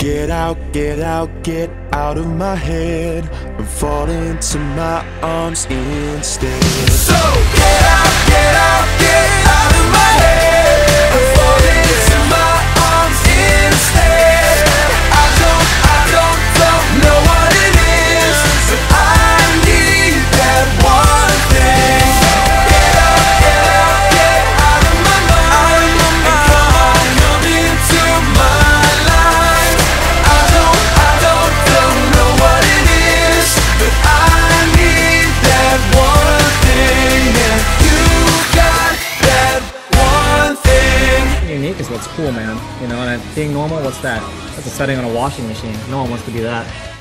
Get out of my head and fall into my arms instead. So get out of my head and fall into my arms instead. I don't know what it is, but I need that one thing. Get out of my mind and come into my life. I don't know what it is, but I need that one thing, and you got that one thing. Unique is what's cool, man. You know, and being normal, what's that? That's a setting on a washing machine. No one wants to be that.